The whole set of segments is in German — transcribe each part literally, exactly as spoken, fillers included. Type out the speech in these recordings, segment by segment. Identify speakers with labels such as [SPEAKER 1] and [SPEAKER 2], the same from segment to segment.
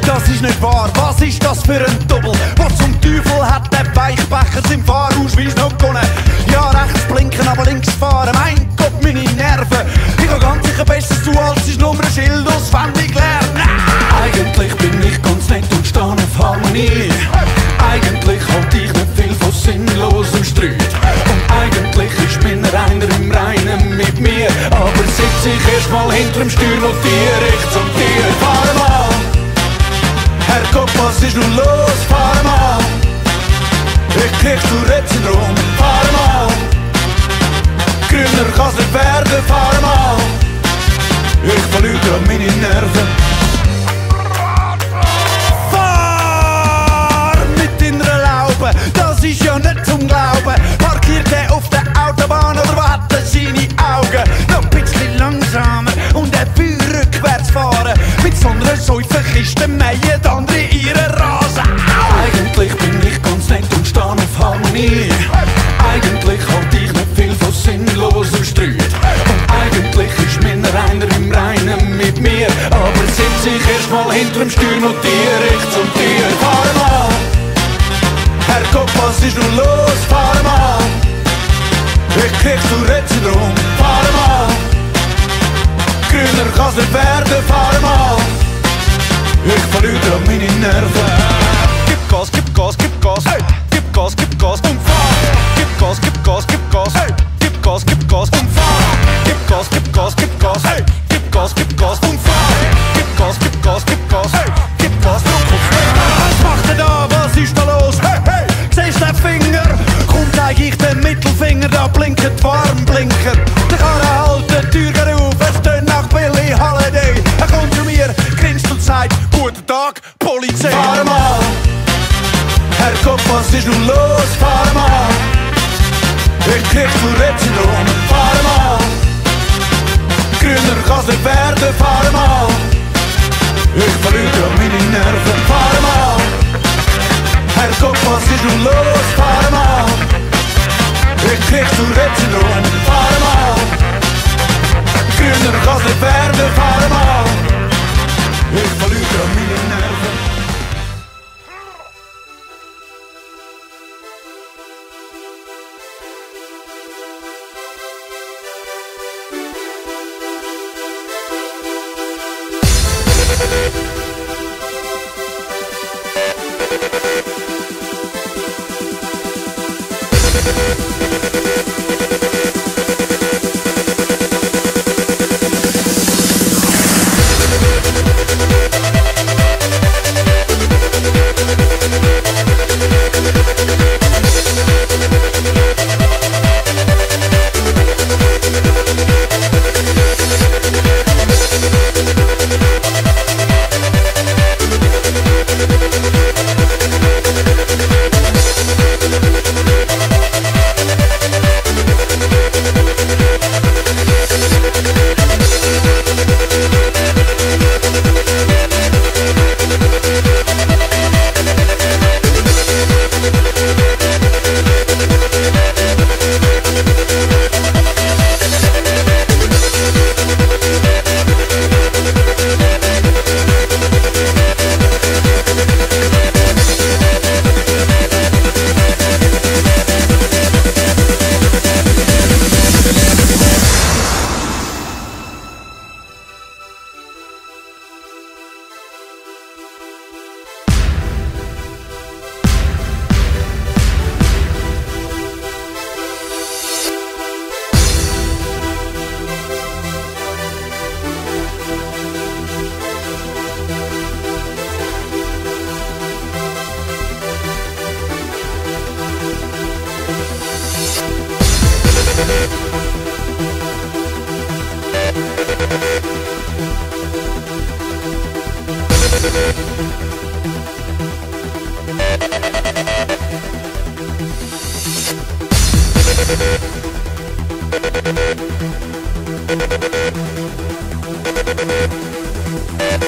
[SPEAKER 1] das ist nicht wahr. Was ist das für ein Double? Was zum Teufel hat der Weichbecher im Fahrausweis noch gewonnen? Ja, rechts blinken, aber links fahren, mein Gott, meine Nerven. Ich habe ganz sicher besser zu, als ist Nummernschild auswendig lernen. Eigentlich bin ich ganz nett und stehe auf Harmonie. Eigentlich halte ich nicht viel von sinnlosem Streit. Und eigentlich ist mein Reiner im Reinen mit mir. Aber sitz ich erst mal hinterm Steuer, notiere ich zum Tier. Fahr mal, Herrgott, was ist nun los? Fahr mal, ich krieg Tourette-Syndrom. Fahr mal, grüner kann's nicht werden. Fahr mal, ich verliere grad meine Nerven. Das ist ja nicht zum Glauben. Parkiert er auf der Autobahn oder was hat er seine Augen? Noch ein bisschen langsamer und er will rückwärts fahren. Mit so einer Säuferkiste mähen andere ihre Rasen. Eigentlich bin ich ganz nett und stehe auf Harmonie. Eigentlich halte ich nicht viel von sinnlosem Streit. Und eigentlich ist mein Reiner im Reinen mit mir. Aber sitz ich erst mal hinterm Steuer, notiere ich zum Tier. Fahr mal, Herrgott, was ist nun los? Fahr mal, ich krieg Tourette-Syndrom. Fahr mal, grüner kann's nicht werden. Fahr mal, ich verliere grad meine Nerven. Gib Gas, gib Gas, gib Gas, hey. Gib Gas, gib Gas und fahr. Gib Gas, gib Gas, gib Gas, hey. Gib Gas, gib Gas und fahr. Gib Gas, gib Gas, gib Gas, hey. Gib Gas, gib Gas und fahr. Gib Gas, gib Gas, gib Gas, hey. Gib Gas, druck auf. Was macht er da? Was ist da los? Hey, hey. Siehst du den Finger? Komm, zeig ich den Mittelfinger, da blinken die Warnblinker. Der Karre hält die Tür auf, es tönt nach Billie Holiday. Er kommt zu mir, grinst und sagt, guten Tag, Polizei. Fahr mal, Herrgott, was ist nun los? Fahr mal, ich krieg Tourette-Syndrom. Fahr mal, grüner kann's nicht werden. Fahr mal, ich verliere grad meine Nerven. Fahr mal, Herrgott, was ist nun los? Fahr mal, ich krieg Tourette-Syndrom. Fahr mal, grüner kann's nicht werden. Fahr mal, ich verliere grad meine Nerven.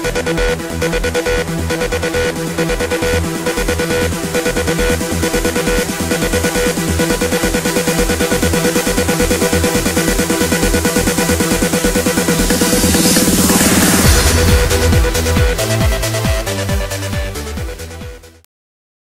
[SPEAKER 2] We'll be right back.